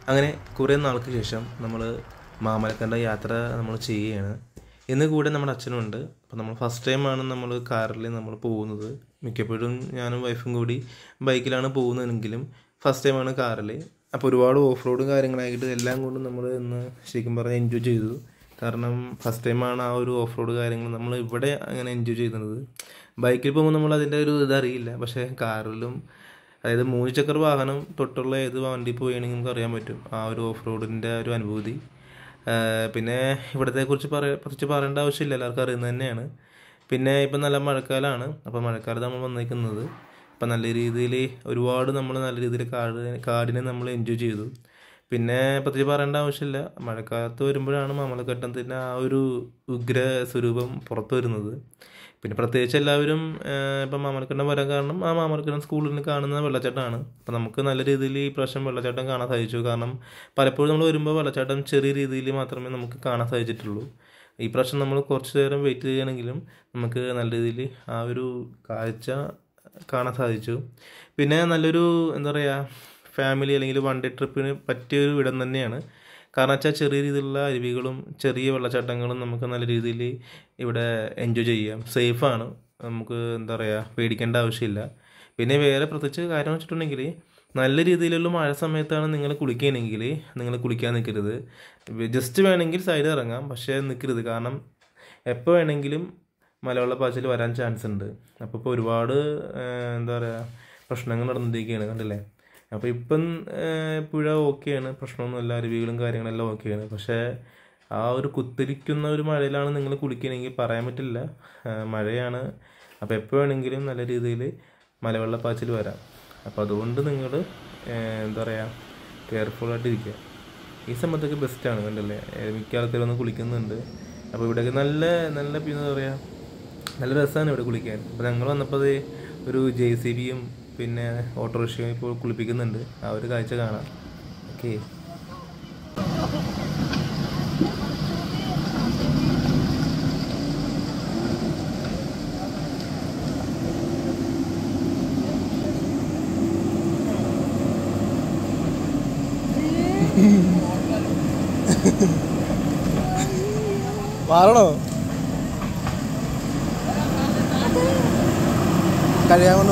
അങ്ങനെ കുറേ നാൾക്ക് ശേഷം നമ്മൾ മാമലക്കണ്ട യാത്ര നമ്മൾ ചെയ്യുകയാണ്. ഇന്ന് കൂടെ നമ്മുടെ അച്ഛനുണ്ട്. അപ്പോൾ നമ്മൾ ഫസ്റ്റ് ടൈമാണ് നമ്മൾ കാറിൽ നമ്മൾ പോകുന്നത്. മിക്കപ്പോഴും ഞാനും വൈഫും കൂടി ബൈക്കിലാണ് പോകുന്നതെങ്കിലും ഫസ്റ്റ് ടൈമാണ് കാറിൽ. അപ്പോൾ ഒരുപാട് ഓഫ് റോഡും കാര്യങ്ങളായിട്ട് എല്ലാം കൊണ്ടും നമ്മൾ ഇന്ന് ശരിക്കും പറഞ്ഞാൽ എൻജോയ് ചെയ്തു. കാരണം ഫസ്റ്റ് ടൈമാണ് ആ ഒരു ഓഫ് റോഡ് കാര്യങ്ങൾ നമ്മൾ ഇവിടെ അങ്ങനെ എൻജോയ് ചെയ്യുന്നത്. ബൈക്കിൽ പോകുമ്പോൾ നമ്മൾ അതിൻ്റെ ഒരു ഇതറിയില്ല. പക്ഷേ കാറിലും, അതായത് 3 ചക്ര വാഹനം തൊട്ടുള്ള ഏത് വണ്ടി പോവുകയാണെങ്കിൽ നമുക്ക് അറിയാൻ പറ്റും ആ ഒരു ഓഫ് റോഡിൻ്റെ ഒരു അനുഭൂതി. പിന്നെ ഇവിടത്തെ കുറിച്ച് പ്രത്യേകിച്ച് പറയേണ്ട ആവശ്യമില്ല, എല്ലാവർക്കും അറിയുന്നത് തന്നെയാണ്. പിന്നെ ഇപ്പം നല്ല മഴക്കാലമാണ്. അപ്പോൾ മഴക്കാലത്ത് നമ്മൾ വന്നിരിക്കുന്നത് ഇപ്പം നല്ല രീതിയിൽ ഒരുപാട് നമ്മൾ നല്ല രീതിയിൽ കാടിനെ നമ്മൾ എൻജോയ് ചെയ്തു. പിന്നെ പ്രത്യേകിച്ച് പറയേണ്ട ആവശ്യമില്ല, മഴക്കാലത്ത് വരുമ്പോഴാണ് മാമലക്കണ്ടത്തിൻ്റെ ആ ഒരു ഉഗ്ര സ്വരൂപം പുറത്തു വരുന്നത്. പിന്നെ പ്രത്യേകിച്ച് എല്ലാവരും ഇപ്പം മാമലക്കണ്ടം വരാൻ കാരണം ആ മാമലക്കണ്ടം സ്കൂളിൽ നിന്ന് കാണുന്ന വെള്ളച്ചാട്ടമാണ്. അപ്പം നമുക്ക് നല്ല രീതിയിൽ ഈ പ്രാവശ്യം വെള്ളച്ചാട്ടം കാണാൻ സാധിച്ചു. കാരണം പലപ്പോഴും നമ്മൾ വരുമ്പോൾ വെള്ളച്ചാട്ടം ചെറിയ രീതിയിൽ മാത്രമേ നമുക്ക് കാണാൻ സാധിച്ചിട്ടുള്ളൂ. ഈ പ്രാവശ്യം നമ്മൾ കുറച്ച് നേരം വെയിറ്റ് ചെയ്യുകയാണെങ്കിലും നമുക്ക് നല്ല രീതിയിൽ ആ ഒരു കാഴ്ച കാണാൻ സാധിച്ചു. പിന്നെ നല്ലൊരു എന്താ പറയുക, ഫാമിലി അല്ലെങ്കിൽ വൺ ഡേ ട്രിപ്പിന് പറ്റിയൊരു ഇടം തന്നെയാണ്. കാരണം വെച്ചാൽ ചെറിയ രീതിയിലുള്ള അരുവികളും ചെറിയ വെള്ളച്ചാട്ടങ്ങളും നമുക്ക് നല്ല രീതിയിൽ ഇവിടെ എൻജോയ് ചെയ്യാം. സേഫാണ്, നമുക്ക് എന്താ പറയുക, പേടിക്കേണ്ട ആവശ്യമില്ല. പിന്നെ വേറെ പ്രത്യേകിച്ച് കാര്യം വെച്ചിട്ടുണ്ടെങ്കിൽ നല്ല രീതിയിലുള്ള മഴ സമയത്താണ് നിങ്ങൾ കുളിക്കുകയാണെങ്കിൽ നിങ്ങൾ കുളിക്കാൻ നിൽക്കരുത്. ജസ്റ്റ് വേണമെങ്കിൽ സൈഡിൽ ഇറങ്ങാം, പക്ഷേ നിൽക്കരുത്. കാരണം എപ്പോൾ വേണമെങ്കിലും മലവെള്ളപ്പാച്ചിൽ വരാൻ ചാൻസ് ഉണ്ട്. അപ്പോൾ ഇപ്പോൾ ഒരുപാട് എന്താ പറയുക പ്രശ്നങ്ങൾ നടന്നിരിക്കുകയാണ്, കണ്ടില്ലേ. അപ്പോൾ ഇപ്പം പുഴ ഓക്കെയാണ്, പ്രശ്നമൊന്നുമില്ല, അരുവികളും കാര്യങ്ങളെല്ലാം ഓക്കെയാണ്. പക്ഷേ ആ ഒരു കുത്തിരിക്കുന്ന ഒരു മഴയിലാണ് നിങ്ങൾ കുളിക്കണമെങ്കിൽ പറയാൻ പറ്റില്ല, മഴയാണ്. അപ്പോൾ എപ്പോൾ വേണമെങ്കിലും നല്ല രീതിയിൽ മലവെള്ളപ്പാച്ചിൽ വരാം. അപ്പോൾ അതുകൊണ്ട് നിങ്ങൾ എന്താ പറയുക, കെയർഫുള്ളായിട്ടിരിക്കുക. ഈ സമയത്തൊക്കെ ബെസ്റ്റാണ്, കണ്ടല്ലേ. മിക്ക ആൾക്കാരൊന്നും കുളിക്കുന്നുണ്ട്. അപ്പോൾ ഇവിടെയൊക്കെ നല്ല എന്താ പറയുക, നല്ല രസമാണ് ഇവിടെ കുളിക്കാൻ. അപ്പോൾ ഞങ്ങൾ വന്നപ്പോൾ അത് ഒരു JCBയും പിന്നെ ഓട്ടോറിക്ഷയും ഇപ്പോൾ കുളിപ്പിക്കുന്നുണ്ട്. ആ ഒരു കാഴ്ച കാണാം. ഓക്കെ, മാറണോ കഴിയാൻ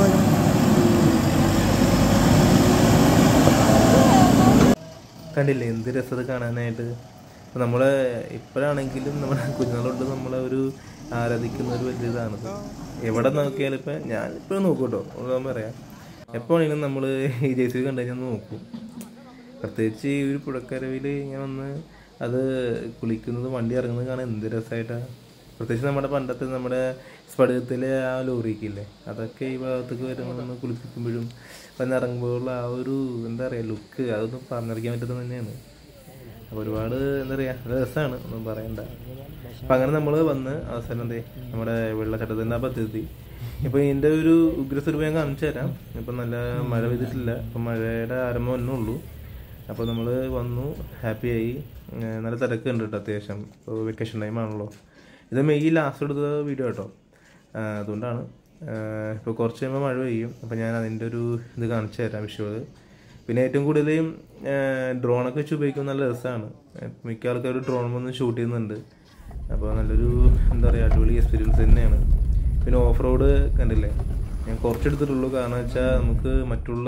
കണ്ടില്ലേ എന്ത് രസത കാണാനായിട്ട്. അപ്പോൾ നമ്മൾ ഇപ്പോഴാണെങ്കിലും നമ്മുടെ കുഞ്ഞുങ്ങളുണ്ട് നമ്മളെ ഒരു ആരാധിക്കുന്ന ഒരു വലിയ ഇതാണത്. എവിടെ നോക്കിയാലും ഇപ്പം ഞാൻ ഇപ്പോഴും നോക്കും കേട്ടോ, ഉള്ളതെന്ന് പറയാം. എപ്പോൾ ആണെങ്കിലും നമ്മൾ ഈ JCB കണ്ടു കഴിഞ്ഞാൽ നോക്കും. പ്രത്യേകിച്ച് ഈ ഒരു പുഴക്കരവിൽ ഇങ്ങനെ വന്ന് അത് കുളിക്കുന്നത്, വണ്ടി ഇറങ്ങുന്നത് കാണാൻ എന്ത് രസമായിട്ടാണ്. പ്രത്യേകിച്ച് നമ്മുടെ പണ്ടത്തെ നമ്മുടെ സ്ഫടികത്തിലെ ആ ലോറിക്കില്ലേ, അതൊക്കെ ഈ ഭാഗത്തേക്ക് വരുമ്പോൾ നമ്മൾ കുളിപ്പിക്കുമ്പോഴും വന്ന് ഇറങ്ങുമ്പോഴുള്ള ആ ഒരു എന്താ പറയുക ലുക്ക്, അതൊന്നും പറഞ്ഞറിയിക്കാൻ പറ്റുന്നത് തന്നെയാണ്. അപ്പോൾ ഒരുപാട് എന്താ പറയുക രസമാണ്, ഒന്നും പറയണ്ട. അപ്പം അങ്ങനെ നമ്മൾ വന്ന് അവസാനം എന്തേ നമ്മുടെ വെള്ളച്ചാട്ടത്തിൻ്റെ ആ പദ്ധതി ഇപ്പോൾ ഇതിൻ്റെ ഒരു ഉഗ്രസ്വരൂപം ഞാൻ കാണിച്ചു തരാം. ഇപ്പം നല്ല മഴ പെയ്തിട്ടില്ല, അപ്പം മഴയുടെ ആരംഭം തന്നെ ഉള്ളൂ. അപ്പോൾ നമ്മൾ വന്നു, ഹാപ്പിയായി. നല്ല തിരക്കുണ്ട് കേട്ടോ അത്യാവശ്യം, ഇപ്പോൾ വെക്കേഷൻ ടൈമാണല്ലോ. ഇത് മെയ് ലാസ്റ്റ് എടുത്ത വീഡിയോ കേട്ടോ, അതുകൊണ്ടാണ്. ഇപ്പോൾ കുറച്ച് കഴിയുമ്പോൾ മഴ പെയ്യും. അപ്പോൾ ഞാൻ അതിൻ്റെ ഒരു ഇത് കാണിച്ചു തരാം, വിഷ്വൽ. പിന്നെ ഏറ്റവും കൂടുതലും ഡ്രോണൊക്കെ വെച്ച് ഉപയോഗിക്കുന്നത് നല്ല രസമാണ്. മിക്ക ആൾക്കാർ ഡ്രോൺ വന്ന് ഷൂട്ട് ചെയ്യുന്നുണ്ട്. അപ്പോൾ നല്ലൊരു എന്താ പറയുക അടിപൊളി എക്സ്പീരിയൻസ് തന്നെയാണ്. പിന്നെ ഓഫ് റോഡ് കണ്ടില്ലേ, ഞാൻ കുറച്ചെടുത്തിട്ടുള്ളൂ. കാരണം വെച്ചാൽ നമുക്ക് മറ്റുള്ള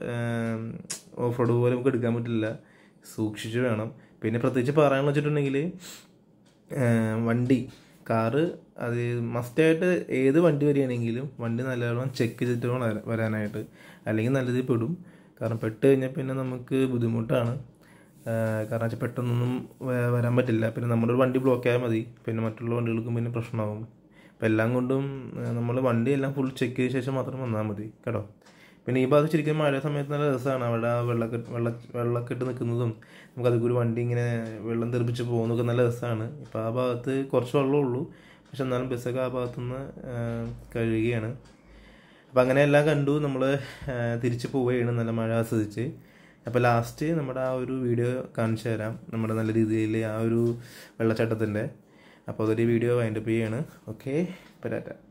ഓഫ് റോഡ് പോലെ നമുക്ക് എടുക്കാൻ പറ്റില്ല, സൂക്ഷിച്ച് വേണം. പിന്നെ പ്രത്യേകിച്ച് പറയാമെന്ന് വെച്ചിട്ടുണ്ടെങ്കിൽ വണ്ടി, കാറ്, അത് മസ്റ്റായിട്ട് ഏത് വണ്ടി വരികയാണെങ്കിലും വണ്ടി നല്ലവണ്ണം ചെക്ക് ചെയ്തിട്ട് വേണം വരാനായിട്ട്, അല്ലെങ്കിൽ നല്ലതിൽ പെടും. കാരണം പെട്ട് കഴിഞ്ഞാൽ പിന്നെ നമുക്ക് ബുദ്ധിമുട്ടാണ്. കാരണം വെച്ചാൽ പെട്ടെന്നൊന്നും വരാൻ പറ്റില്ല. പിന്നെ നമ്മുടെ ഒരു വണ്ടി ബ്ലോക്ക് ആയാൽ മതി, പിന്നെ മറ്റുള്ള വണ്ടികൾക്കും പിന്നെ പ്രശ്നമാകും. അപ്പോൾ എല്ലാം കൊണ്ടും നമ്മൾ വണ്ടിയെല്ലാം ഫുൾ ചെക്ക് ചെയ്ത ശേഷം മാത്രം വന്നാൽ മതി കേട്ടോ. പിന്നെ ഈ ഭാഗത്ത് ശരിക്കും മഴ സമയത്ത് നല്ല രസമാണ്. അവിടെ ആ വെള്ളക്കെട്ട് നിൽക്കുന്നതും നമുക്കത് ഒരു വണ്ടി ഇങ്ങനെ വെള്ളം തെറിപ്പിച്ച് പോകുന്നതൊക്കെ നല്ല രസമാണ്. ഇപ്പോൾ ആ ഭാഗത്ത് കുറച്ച് വെള്ളമേ ഉള്ളൂ, പക്ഷെ എന്നാലും ബസ്സൊക്കെ ആ ഭാഗത്തുനിന്ന് കഴുകുകയാണ്. അപ്പം അങ്ങനെ എല്ലാം കണ്ടു നമ്മൾ തിരിച്ച് പോവുകയാണ് നല്ല മഴ ആസ്വദിച്ച്. അപ്പോൾ ലാസ്റ്റ് നമ്മുടെ ആ ഒരു വീഡിയോ കാണിച്ചു തരാം, നമ്മുടെ നല്ല രീതിയിൽ ആ ഒരു വെള്ളച്ചാട്ടത്തിൻ്റെ. അപ്പോൾ അതൊരു വീഡിയോ വൈൻഡപ്പ് ചെയ്യാണ്. ഓക്കെ, ടാറ്റ.